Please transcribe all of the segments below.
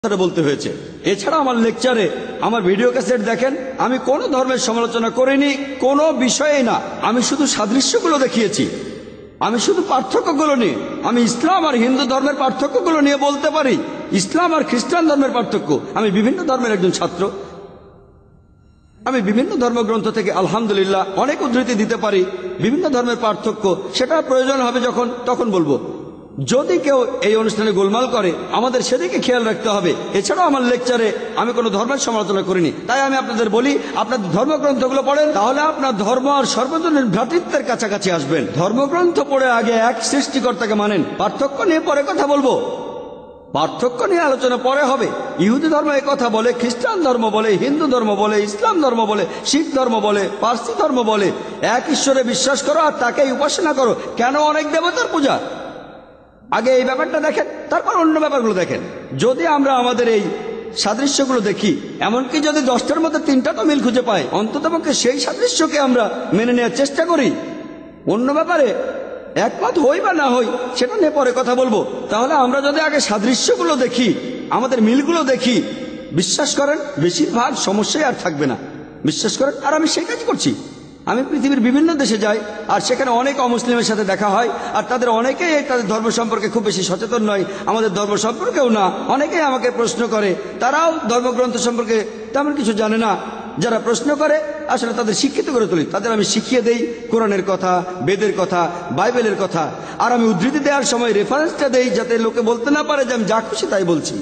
বলতে হয়েছে। এছাড়া আমার লেকচারে আমার ভিডিও ক্যাসেট দেখেন, আমি কোনো ধর্মের সমালোচনা করিনি, কোনো বিষয়ে না। আমি শুধু সাদৃশ্যগুলো দেখিয়েছি, আমি শুধু পার্থক্যগুলো নিয়ে, আমি ইসলাম আর হিন্দু ধর্মের পার্থক্যগুলো নিয়ে বলতে পারি, ইসলাম আর খ্রিস্টান ধর্মের পার্থক্য। আমি বিভিন্ন ধর্মের একজন ছাত্র, আমি বিভিন্ন ধর্মগ্রন্থ থেকে আলহামদুলিল্লাহ অনেক উদ্ধৃতি দিতে পারি। বিভিন্ন ধর্মের পার্থক্য সেটা প্রয়োজন হবে যখন তখন বলবো। যদি কেউ এই অনুষ্ঠানে গোলমাল করে আমাদের সেদিকে খেয়াল রাখতে হবে। এছাড়াও আমার লেকচারে আমি কোনো ধর্মের সমালোচনা করিনি। তাই আমি আপনাদের বলি, আপনাদের ধর্মগ্রন্থগুলো পড়েন, তাহলে আপনার ধর্ম আর সর্বজনীন ভ্রাতৃত্বের কাছাকাছি আসবেন। ধর্মগ্রন্থ পড়ে আগে এক সৃষ্টিকর্তাকে মানেন, পার্থক্য নিয়ে পরে কথা বলবো, পার্থক্য নিয়ে আলোচনা পরে হবে। ইহুদি ধর্ম এই কথা বলে, খ্রিস্টান ধর্ম বলে, হিন্দু ধর্ম বলে, ইসলাম ধর্ম বলে, শিখ ধর্ম বলে, পার্সি ধর্ম বলে, এক ঈশ্বরে বিশ্বাস করো আর তাকেই উপাসনা করো। কেন অনেক দেবতার পূজা? আগে এই ব্যাপারটা দেখেন, তারপর অন্য ব্যাপারগুলো দেখেন। যদি আমরা আমাদের এই সাদৃশ্যগুলো দেখি, এমনকি যদি 10টার মধ্যে 3টা তো মিল খুঁজে পাই, অন্ততপক্ষে সেই সাদৃশ্যকে আমরা মেনে নেওয়ার চেষ্টা করি। অন্য ব্যাপারে একমত হই বা না হই সেটা নিয়ে পরে কথা বলবো। তাহলে আমরা যদি আগে সাদৃশ্যগুলো দেখি, আমাদের মিলগুলো দেখি, বিশ্বাস করেন বেশিরভাগ সমস্যাই আর থাকবে না। বিশ্বাস করেন। আর আমি সেই কাজ করছি। আমি পৃথিবীর বিভিন্ন দেশে যাই আর সেখানে অনেক অমুসলিমের সাথে দেখা হয়, আর তাদের অনেকেই তাদের ধর্ম সম্পর্কে খুব বেশি সচেতন নয়, আমাদের ধর্ম সম্পর্কেও না। অনেকেই আমাকে প্রশ্ন করে, তারাও ধর্মগ্রন্থ সম্পর্কে তেমন কিছু জানে না। যারা প্রশ্ন করে আসলে তাদের শিক্ষিত করে তুলি, তাদের আমি শিখিয়ে দেই কোরআনের কথা, বেদের কথা, বাইবেলের কথা। আর আমি উদ্ধৃতি দেওয়ার সময় রেফারেন্সটা দেই, যাতে লোকে বলতে না পারে যে আমি যা খুশি তাই বলছি।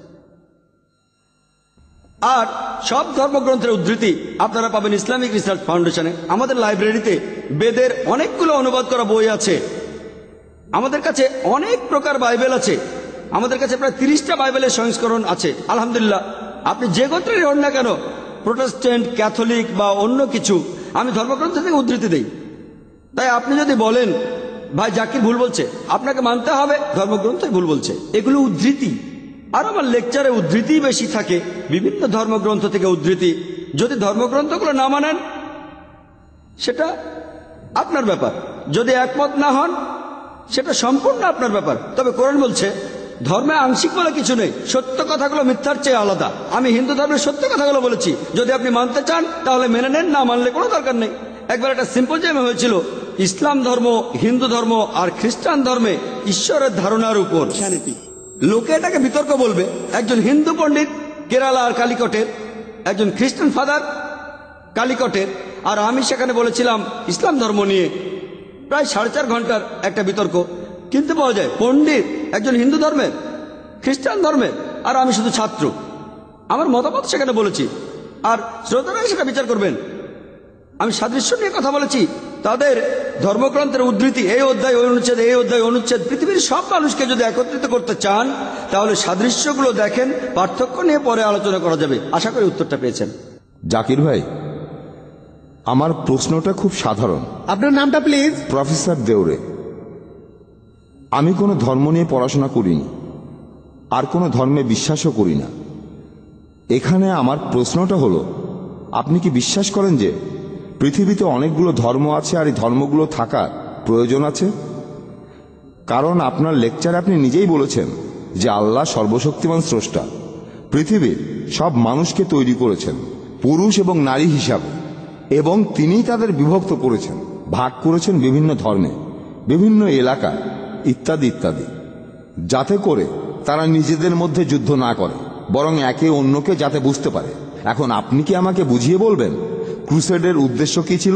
আর সব ধর্মগ্রন্থের উদ্ধৃতি আপনারা পাবেন ইসলামিক রিসার্চ ফাউন্ডেশনে। আমাদের লাইব্রেরিতে বেদের অনেকগুলো অনুবাদ করা বই আছে, আমাদের কাছে অনেক প্রকার বাইবেল আছে, আমাদের কাছে প্রায় 30টা বাইবেলের সংস্করণ আছে আলহামদুলিল্লাহ। আপনি যে গোত্রেরই হন না কেন, প্রোটেস্ট্যান্ট, ক্যাথলিক বা অন্য কিছু, আমি ধর্মগ্রন্থ থেকে উদ্ধৃতি দেই। তাই আপনি যদি বলেন ভাই জাকির ভুল বলছে, আপনাকে মানতে হবে ধর্মগ্রন্থই ভুল বলছে, এগুলো উদ্ধৃতি। আর আমার লেকচারে উদ্ধৃতি বেশি থাকে, বিভিন্ন ধর্মগ্রন্থ থেকে উদ্ধৃতি। যদি ধর্মগ্রন্থগুলো না মানেন সেটা আপনার ব্যাপার, যদি একমত না হন সেটা সম্পূর্ণ আপনার ব্যাপার। তবে কোরআন বলছে ধর্মে আংশিক বলে কিছু নেই, সত্য কথাগুলো মিথ্যার চেয়ে আলাদা। আমি হিন্দু ধর্মের সত্য কথাগুলো বলেছি, যদি আপনি মানতে চান তাহলে মেনে নেন, না মানলে কোনো দরকার নেই। একবার একটা সিম্পোজিয়াম হয়েছিল ইসলাম ধর্ম, হিন্দু ধর্ম আর খ্রিস্টান ধর্মে ঈশ্বরের ধারণার উপর। লোকে এটাকে বিতর্ক বলবে। একজন হিন্দু পণ্ডিত কেরালা আর কালিকটের, একজন খ্রিস্টান ফাদার কালিকটের, আর আমি সেখানে বলেছিলাম ইসলাম ধর্ম নিয়ে প্রায় 4.5 ঘন্টার একটা বিতর্ক। কিন্তু পাওয়া যায় পণ্ডিত একজন হিন্দু ধর্মের, খ্রিস্টান ধর্মের, আর আমি শুধু ছাত্র। আমার মতামত সেখানে বলেছি, আর শ্রোতারাই সেটা বিচার করবেন। আমি সাদৃশ্য নিয়ে কথা বলেছি, তাদের ধর্মগ্রন্থের উদ্ধৃতি, এই অধ্যায় ওই অনুচ্ছেদ, এই অধ্যায় অনুচ্ছেদ। পৃথিবীর সব মানুষকে যদি একত্রিত করতে চান তাহলে সাদৃশ্যগুলো দেখেন, পার্থক্য নিয়ে পরে আলোচনা করা যাবে। আশা করি উত্তরটা পেয়েছেন। জাকির ভাই, আমার প্রশ্নটা খুব সাধারণ। আপনার নামটা প্লিজ? প্রফেসর দেওরে। আমি কোনো ধর্ম নিয়ে পড়াশোনা করিনি, আর কোনো ধর্মে বিশ্বাসও করি না। এখানে আমার প্রশ্নটা হলো, আপনি কি বিশ্বাস করেন যে পৃথিবীতে অনেকগুলো ধর্ম আছে আর এই ধর্মগুলো থাকার প্রয়োজন আছে? কারণ আপনার লেকচারে আপনি নিজেই বলেছেন যে আল্লাহ সর্বশক্তিমান স্রষ্টা, পৃথিবীর সব মানুষকে তৈরি করেছেন পুরুষ এবং নারী হিসাবে, এবং তিনিই তাদের বিভক্ত করেছেন, ভাগ করেছেন বিভিন্ন ধর্মে, বিভিন্ন এলাকায়, ইত্যাদি ইত্যাদি, যাতে করে তারা নিজেদের মধ্যে যুদ্ধ না করে, বরং একে অন্যকে যাতে বুঝতে পারে। এখন আপনি কি আমাকে বুঝিয়ে বলবেন ক্রুসেডের উদ্দেশ্য কি ছিল?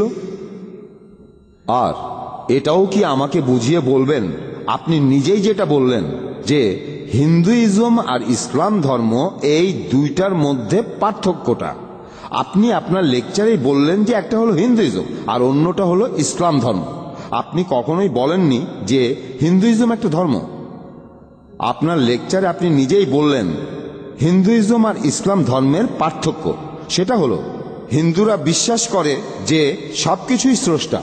আর এটাও কি আমাকে বুঝিয়ে বলবেন, আপনি নিজেই যেটা বললেন যে হিন্দুইজম আর ইসলাম ধর্ম এই দুইটার মধ্যে পার্থক্যটা, আপনি আপনার লেকচারেই বললেন যে একটা হলো হিন্দুইজম আর অন্যটা হলো ইসলাম ধর্ম। আপনি কখনোই বলেননি যে হিন্দুইজম একটা ধর্ম। আপনার লেকচারে আপনি নিজেই বললেন হিন্দুইজম আর ইসলাম ধর্মের পার্থক্য, সেটা হলো হিন্দুরা বিশ্বাস করে যে সবকিছুই স্রষ্টা,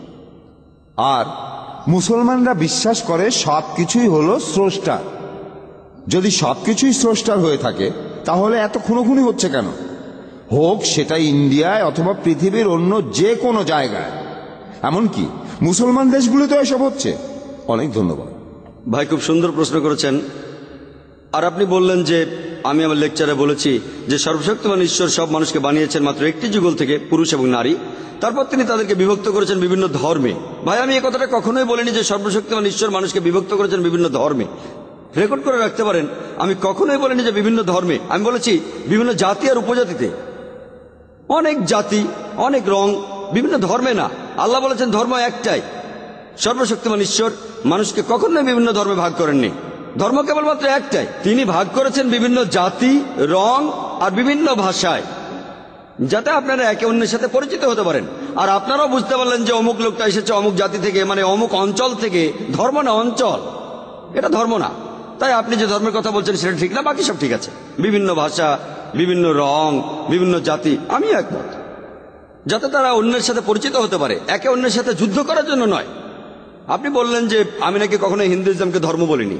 আর মুসলমানরা বিশ্বাস করে সবকিছুই হলো স্রষ্টা। যদি সবকিছুই স্রষ্টার হয়ে থাকে তাহলে এত খুনোখুনি হচ্ছে কেন? হোক সেটা ইন্ডিয়ায় অথবা পৃথিবীর অন্য যে কোনো জায়গায়, এমনকি মুসলমান দেশগুলোতে এসব হচ্ছে। অনেক ধন্যবাদ ভাই, খুব সুন্দর প্রশ্ন করেছেন। আর আপনি বললেন যে আমি আমার লেকচারে বলেছি যে সর্বশক্তিমান ঈশ্বর সব মানুষকে বানিয়েছেন মাত্র একটি যুগল থেকে, পুরুষ এবং নারী। তারপর তিনি তাদেরকে বিভক্ত করেছেন বিভিন্ন ধর্মে। ভাই, আমি এই কথাটা কখনোই বলিনি যে সর্বশক্তিমান ঈশ্বর মানুষকে বিভক্ত করেছেন বিভিন্ন ধর্মে। রেকর্ড করে রাখতে পারেন, আমি কখনোই বলিনি যে বিভিন্ন ধর্মে। আমি বলেছি বিভিন্ন জাতি আর উপজাতিতে। অনেক জাতি, অনেক রং, বিভিন্ন ধর্মে না। আল্লাহ বলেছেন ধর্ম একটাই। সর্বশক্তিমান ঈশ্বর মানুষকে কখনোই বিভিন্ন ধর্মে ভাগ করেননি। ধর্ম কেবলমাত্র একটাই। তিনি ভাগ করেছেন বিভিন্ন জাতি, রং আর বিভিন্ন ভাষায়, যাতে আপনারা একে অন্যের সাথে পরিচিত হতে পারেন। আর আপনারাও বুঝতে পারলেন যে অমুক লোকটা এসেছে অমুক জাতি থেকে, মানে অমুক অঞ্চল থেকে। ধর্ম না, অঞ্চল, এটা ধর্ম না। তাই আপনি যে ধর্মের কথা বলছেন সেটা ঠিক না, বাকি সব ঠিক আছে। বিভিন্ন ভাষা, বিভিন্ন রং, বিভিন্ন জাতি, আমি একমত, যাতে তারা অন্যের সাথে পরিচিত হতে পারে, একে অন্যের সাথে যুদ্ধ করার জন্য নয়। আপনি বললেন যে আমি নাকি কখনো হিন্দুইজমকে ধর্ম বলিনি।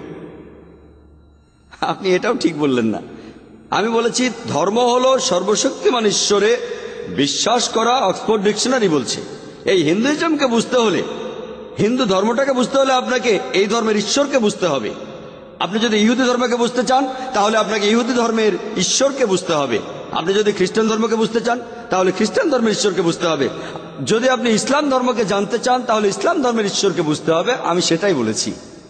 আপনি এটাও ঠিক বললেন না। আমি বলেছি ধর্ম হলো সর্বশক্তিমান ঈশ্বরে বিশ্বাস করা। অক্সফোর্ড ডিকশনারি বলছে এই হিন্দুইজমকে বুঝতে হলে, হিন্দু ধর্মটাকে বুঝতে হলে আপনাকে এই ধর্মের ঈশ্বরকে বুঝতে হবে। আপনি যদি ইহুদি ধর্মকে বুঝতে চান তাহলে আপনাকে ইহুদি ধর্মের ঈশ্বরকে বুঝতে হবে। আপনি যদি খ্রিস্টান ধর্মকে বুঝতে চান তাহলে খ্রিস্টান ধর্মের ঈশ্বরকে বুঝতে হবে। যদি আপনি ইসলাম ধর্মকে জানতে চান তাহলে ইসলাম ধর্মের ঈশ্বরকে বুঝতে হবে। আমি সেটাই বলেছি।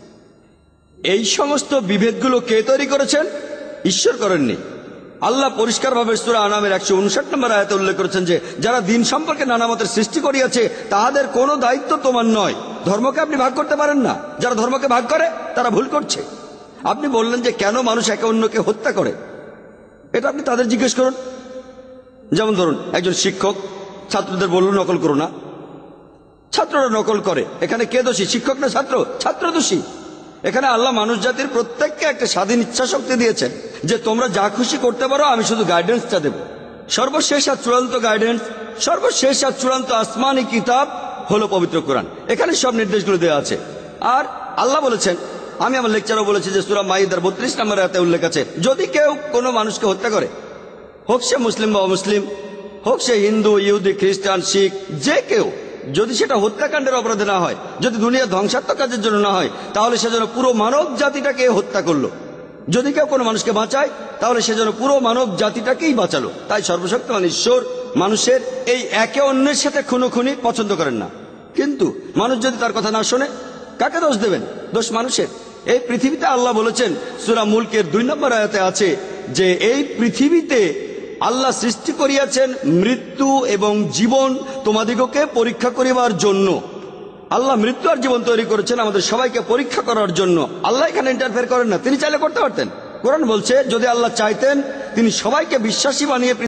এই সমস্ত বিভেদগুলো কে তৈরি করেছেন? ঈশ্বর করেননি। আল্লাহ পরিষ্কারভাবে সূরা আনামের 159 নম্বর আয়াতে উল্লেখ করেছেন যে যারা দিন সম্পর্কে নানা মতের সৃষ্টি করিয়াছে তাহাদের কোনো দায়িত্ব তোমার নয়। ধর্মকে আপনি ভাগ করতে পারেন না। যারা ধর্মকে ভাগ করে তারা ভুল করছে। আপনি বললেন যে কেন মানুষ একে অন্যকে হত্যা করে, এটা আপনি তাদের জিজ্ঞেস করুন। যেমন ধরুন একজন শিক্ষক ছাত্রদের বলল নকল করো না, ছাত্ররা নকল করে। এখানে কে দোষী, শিক্ষক না ছাত্র? ছাত্র দোষী। এখানে আল্লাহ মানুষ জাতির প্রত্যেককে একটা স্বাধীন ইচ্ছা শক্তি দিয়েছেন যে তোমরা যা খুশি করতে পারো, আমি শুধু গাইডেন্সটা দেব। সর্বশেষ আর চূড়ান্ত গাইডেন্স, সর্বশেষ আর চূড়ান্ত আসমানি কিতাব হলো পবিত্র কোরআন। এখানে সব নির্দেশগুলো দেওয়া আছে। আর আল্লাহ বলেছেন, আমি আমার লেকচারও বলেছি যে সূরা মাইদার 32 নম্বর আয়াতে উল্লেখ আছে, যদি কেউ কোনো মানুষকে হত্যা করে, হোক সে মুসলিম বা অমুসলিম, হোক সে হিন্দু, ইহুদি, খ্রিস্টান, শিখ, যে কেউ, যদি সেটা হত্যাকাণ্ডের অপরাধে না হয়, যদি দুনিয়া ধ্বংসাত্মক কাজের জন্য না হয়, তাহলে সেজন্য পুরো মানব জাতিটাকে হত্যা করলো। যদি কেউ কোনো মানুষকে বাঁচায় তাহলে সেজন্য পুরো মানব জাতিটাকেই বাঁচালো। তাই সর্বশক্তিমান ঈশ্বর মানুষের এই একে অন্যের সাথে খুনোখুনি পছন্দ করেন না। কিন্তু মানুষ যদি তার কথা না শোনে, কাকে দোষ দেবেন? দোষ মানুষের। এই পৃথিবীতে আল্লাহ বলেছেন সূরা মুলকের 2 নম্বর আয়াতে আছে যে এই পৃথিবীতে আল্লাহ সৃষ্টি করিয়াছেন মৃত্যু এবং জীবন তোমাদিগকে পরীক্ষা করিবার জন্য। আল্লাহ মৃত্যু আর জীবন তৈরি করেছেন আমাদের সবাইকে পরীক্ষা করার জন্য। আল্লাহ এখানে ইন্টারফেয়ার করেন না। তিনি চাইলে করতে পারতেন। কোরআন বলছে যদি আল্লাহ চাইতেন তিনি সবাইকে বিশ্বাসী বানিয়ে